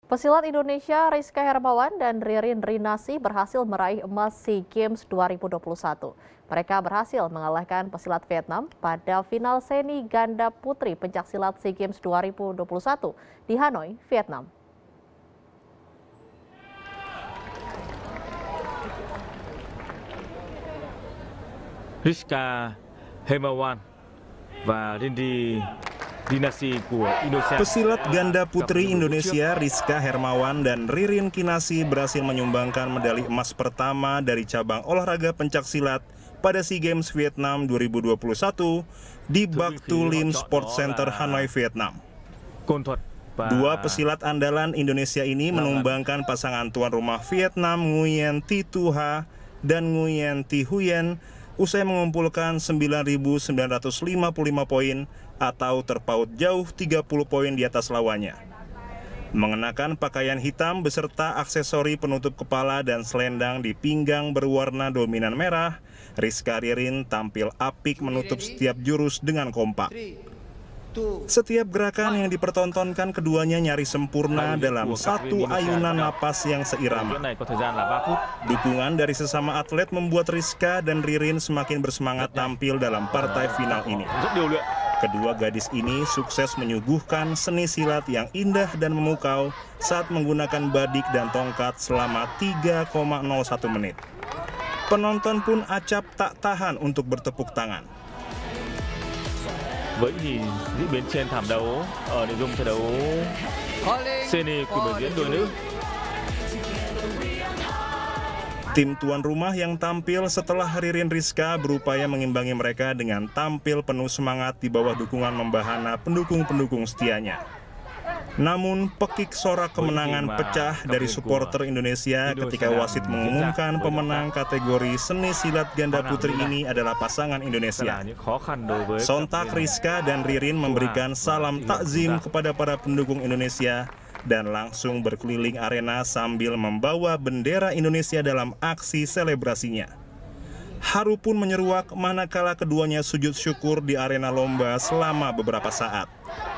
Pesilat Indonesia Rizka Hermawan dan Ririn Rinasi berhasil meraih emas SEA Games 2021. Mereka berhasil mengalahkan pesilat Vietnam pada final seni ganda putri pencaksilat SEA Games 2021 di Hanoi, Vietnam. Rizka Hermawan và Rinasi của Indonesia. Pesilat ganda putri Indonesia Rizka Hermawan dan Ririn Kinasi berhasil menyumbangkan medali emas pertama dari cabang olahraga pencaksilat pada SEA Games Vietnam 2021 di Bac Tu Lim Sport Center Hanoi, Vietnam. Dua pesilat andalan Indonesia ini menumbangkan pasangan tuan rumah Vietnam Nguyen Thi Tu Ha dan Nguyen Thi Huyen usai mengumpulkan 9.955 poin atau terpaut jauh 30 poin di atas lawannya. Mengenakan pakaian hitam beserta aksesori penutup kepala dan selendang di pinggang berwarna dominan merah, Rizka Ririn tampil apik menutup setiap jurus dengan kompak. Setiap gerakan yang dipertontonkan keduanya nyaris sempurna dalam satu ayunan napas yang seirama. Dukungan dari sesama atlet membuat Rizka dan Ririn semakin bersemangat tampil dalam partai final ini. Kedua gadis ini sukses menyuguhkan seni silat yang indah dan memukau saat menggunakan badik dan tongkat selama 3,01 menit. Penonton pun acap tak tahan untuk bertepuk tangan. Với thì diễn biến trên thảm đấu ở nội dung trận đấu seni của biểu diễn đôi nữ. Tim tuan rumah yang tampil setelah Ririn Rizka berupaya mengimbangi mereka dengan tampil penuh semangat di bawah dukungan membahana pendukung-pendukung setianya. Namun pekik sorak kemenangan pecah dari supporter Indonesia ketika wasit mengumumkan pemenang kategori seni silat ganda putri ini adalah pasangan Indonesia. Sontak Rizka dan Ririn memberikan salam takzim kepada para pendukung Indonesia dan langsung berkeliling arena sambil membawa bendera Indonesia dalam aksi selebrasinya. Haru pun menyeruak manakala keduanya sujud syukur di arena lomba selama beberapa saat.